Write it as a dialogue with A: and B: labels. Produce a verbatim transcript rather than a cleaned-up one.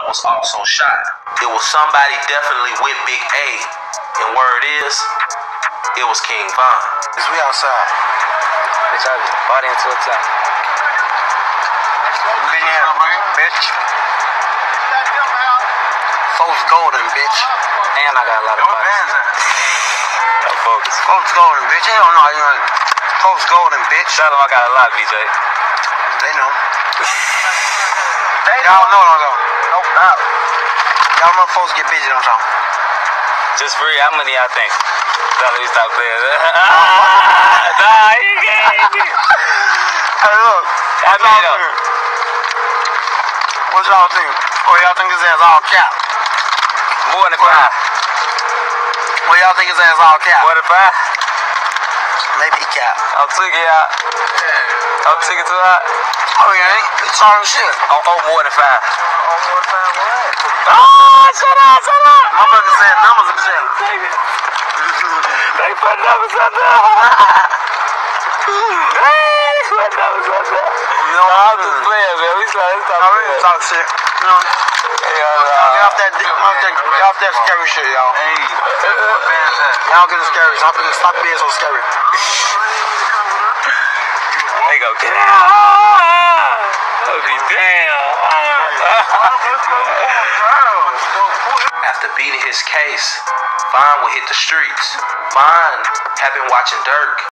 A: was also shot. It was somebody definitely with Big A. And word is, it was King Von.
B: Cause we outside.
C: Bitch, I was body into a top.
B: Big ass, bitch. Folks golden, bitch.
C: And I got a lot of bodies. No focus.
B: Folks golden, bitch. Hell no, you know. Folks golden, bitch.
C: Tell them I got a lot, V J.
B: They know. Y'all know what I'm talking.
C: No doubt.
B: Y'all know folks get busy on something.
C: Just free, how many y'all think? Let me stop playing. Nah, you gave me.
B: Hey, look.
C: How
B: What
C: many
B: y'all
C: though?
B: think? What y'all think? Or y'all think his ass all cap?
C: More than five.
B: Well, y'all think his ass all cap?
C: More than five?
B: Maybe cap.
C: I'm taking it out. I'm taking it out.
B: Oh, yeah, he talking shit.
C: Oh, oh, more than five.
B: Oh, more time what?
C: Oh, shut up, shut up.
B: My brother said numbers and shit.
C: Take it. They put numbers on there. Hey, they put numbers on there.
B: You know,
C: I'm just playing, man. We trying to stop
B: I really
C: playing.
B: talk shit. You know,
C: Hey, uh,
B: get off that, get off that, get off that scary shit, y'all.
A: Hey,
B: Y'all getting scary. Stop, stop being so scary.
C: they go, get out. Oh, damn.
A: after beating his case, Von would hit the streets. Von had been watching Dirk